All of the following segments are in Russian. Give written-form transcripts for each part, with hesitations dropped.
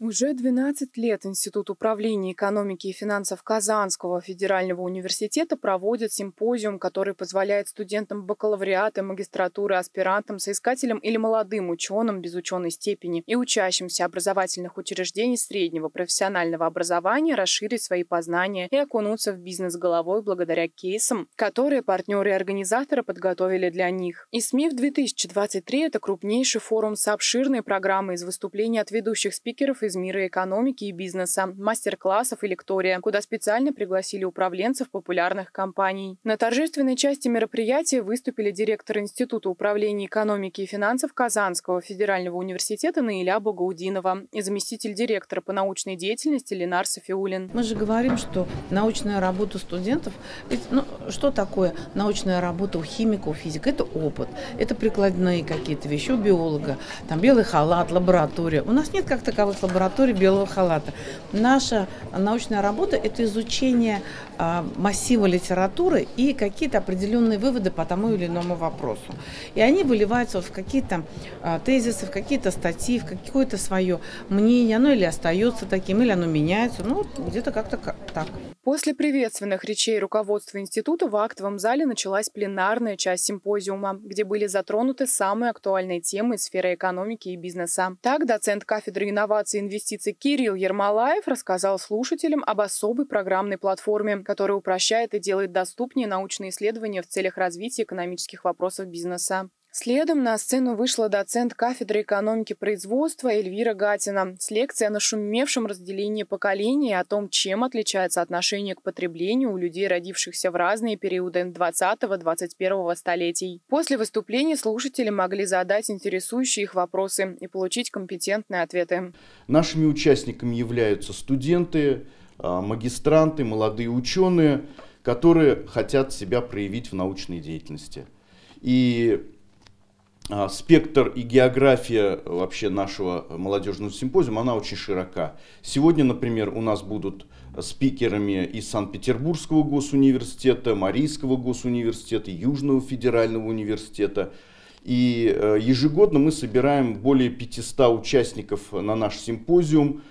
Уже 12 лет Институт управления экономики и финансов Казанского федерального университета проводит симпозиум, который позволяет студентам бакалавриата, магистратуры, аспирантам, соискателям или молодым ученым без ученой степени и учащимся образовательных учреждений среднего профессионального образования расширить свои познания и окунуться в бизнес головой благодаря кейсам, которые партнеры и организаторы подготовили для них. ИСМИФ 2023 – это крупнейший форум с обширной программой из выступлений от ведущих спикеров из мира экономики и бизнеса, мастер-классов и лектория, куда специально пригласили управленцев популярных компаний. На торжественной части мероприятия выступили директор Института управления экономики и финансов Казанского федерального университета Наиля Багаудинова и заместитель директора по научной деятельности Ленар Сафиуллин. Мы же говорим, что научная работа студентов, что такое научная работа у химика, у физика? Это опыт, это прикладные какие-то вещи у биолога, там белый халат, лаборатория. У нас нет как таковых лабораторий белого халата. Наша научная работа – это изучение массива литературы и какие-то определенные выводы по тому или иному вопросу. И они выливаются в какие-то тезисы, в какие-то статьи, в какое-то свое мнение. Оно или остается таким, или оно меняется. Где-то как-то так. После приветственных речей руководства института в актовом зале началась пленарная часть симпозиума, где были затронуты самые актуальные темы из сферы экономики и бизнеса. Так, доцент кафедры инноваций и инвестиций Кирилл Ермолаев рассказал слушателям об особой программной платформе, которая упрощает и делает доступнее научные исследования в целях развития экономических вопросов бизнеса. Следом на сцену вышла доцент кафедры экономики производства Эльвира Гатина с лекцией о нашумевшем разделении поколений и о том, чем отличается отношение к потреблению у людей, родившихся в разные периоды 20-21 столетий. После выступления слушатели могли задать интересующие их вопросы и получить компетентные ответы. Нашими участниками являются студенты, магистранты, молодые ученые, которые хотят себя проявить в научной деятельности. И спектр и география вообще нашего молодежного симпозиума, она очень широка. Сегодня, например, у нас будут спикерами из Санкт-Петербургского госуниверситета, Марийского госуниверситета, Южного федерального университета. И ежегодно мы собираем более 500 участников на наш симпозиум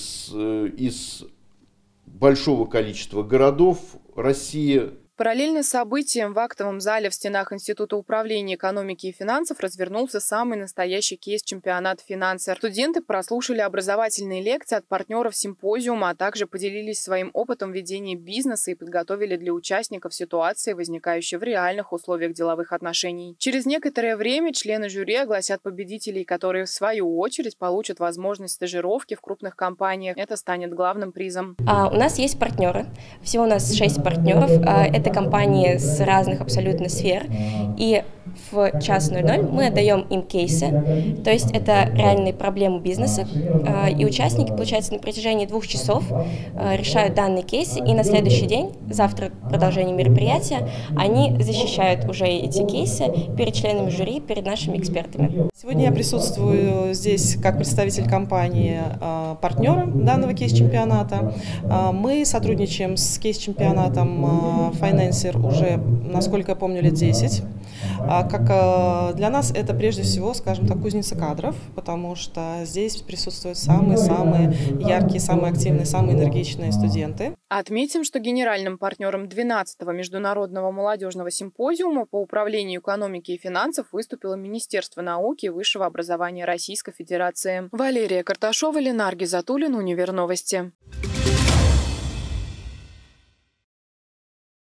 из большого количества городов России. Параллельно с событием в актовом зале в стенах Института управления экономики и финансов развернулся самый настоящий кейс-чемпионат «Финансер». Студенты прослушали образовательные лекции от партнеров симпозиума, а также поделились своим опытом ведения бизнеса и подготовили для участников ситуации, возникающие в реальных условиях деловых отношений. Через некоторое время члены жюри огласят победителей, которые в свою очередь получат возможность стажировки в крупных компаниях. Это станет главным призом. У нас есть партнеры. Всего у нас 6 партнеров. Это компании с разных абсолютно сфер, и в час 00 мы отдаем им кейсы, то есть это реальные проблемы бизнеса, и участники, получается, на протяжении 2 часов решают данные кейсы, и на следующий день, завтра продолжение мероприятия, они защищают уже эти кейсы перед членами жюри, перед нашими экспертами. Сегодня я присутствую здесь как представитель компании партнера данного кейс-чемпионата. Мы сотрудничаем с кейс-чемпионатом Financier уже, насколько я помню, лет 10. Как для нас это прежде всего, скажем так, кузница кадров, потому что здесь присутствуют самые-самые яркие, самые активные, самые энергичные студенты. Отметим, что генеральным партнером 12-го международного молодежного симпозиума по управлению экономики и финансов выступило Министерство науки и высшего образования Российской Федерации. Валерия Карташова, Ленар Гизатуллин, Универновости.